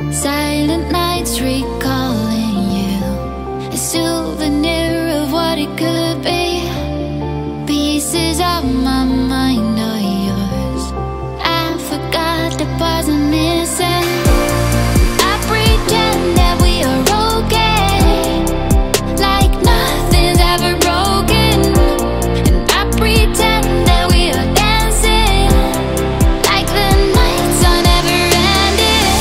Silent nights recalling you, a souvenir of what it could be. Pieces of my mind are yours. I forgot the parts I'm missing. I pretend that we are okay, like nothing's ever broken. And I pretend that we are dancing, like the nights are never ending.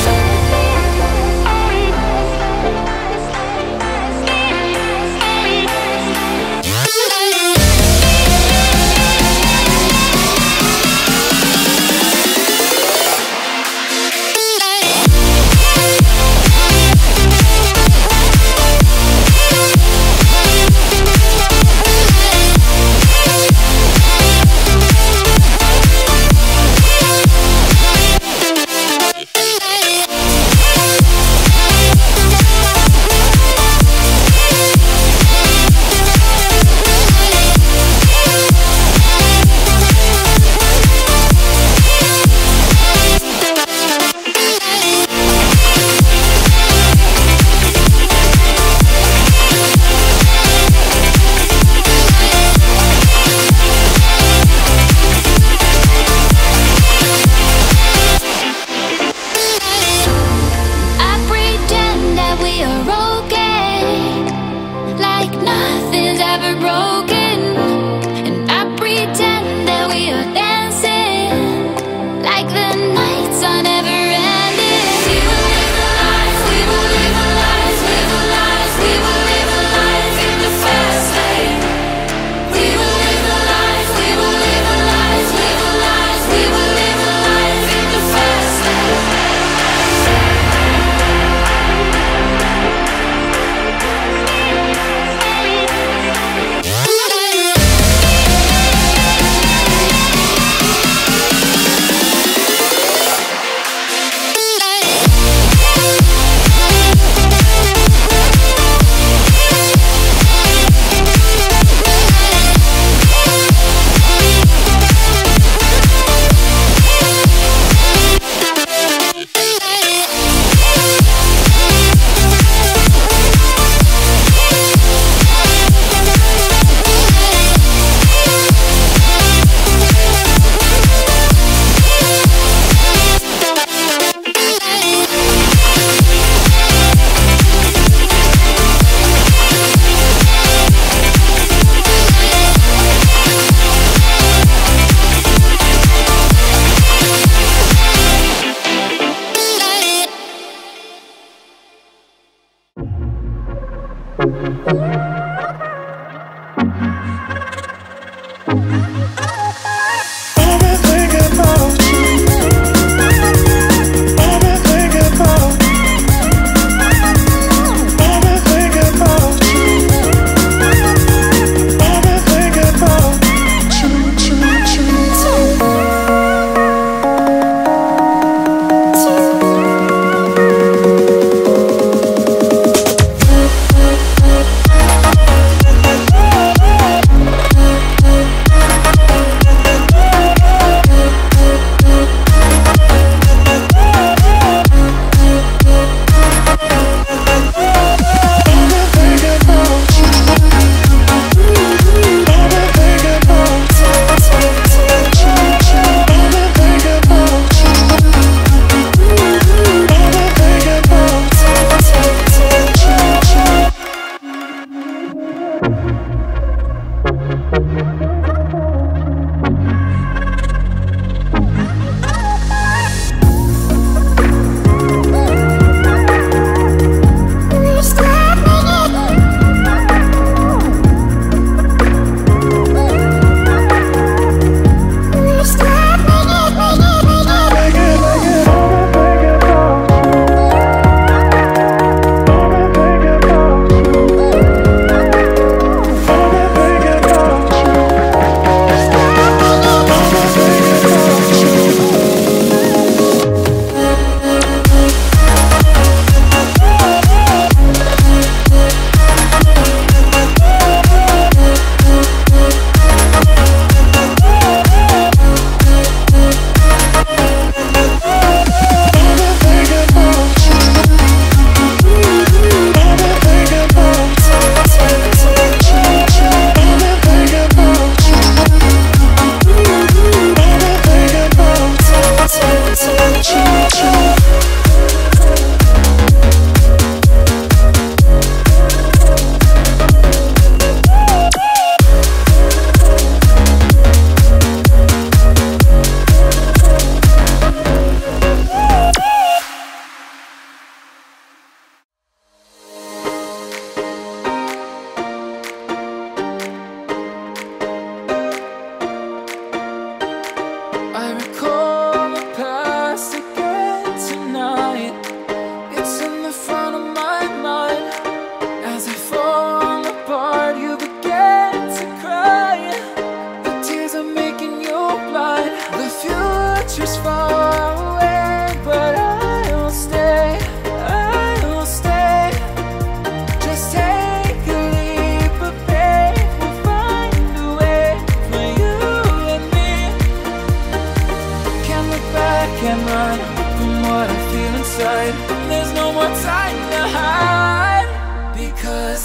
can't run from what I feel inside. There's no more time to hide, because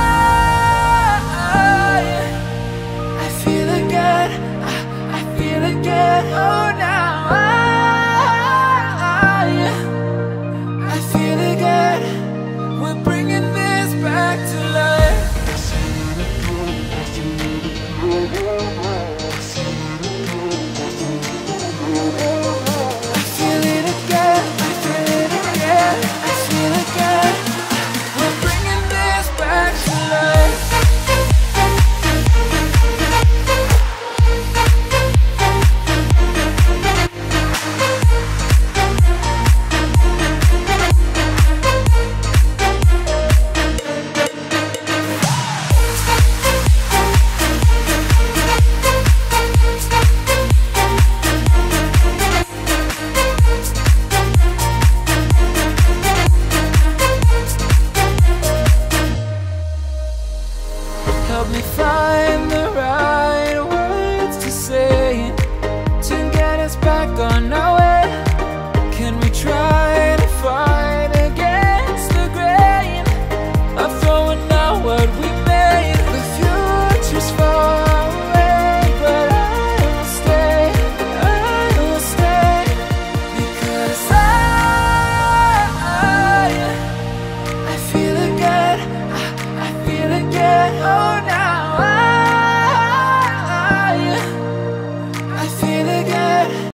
I feel again, I feel again. Oh, now I feel again. We're bringing this back to life. I feel it again, I feel it again, I feel again. We're bringing this back to life. Help me find the right words to say to get us back on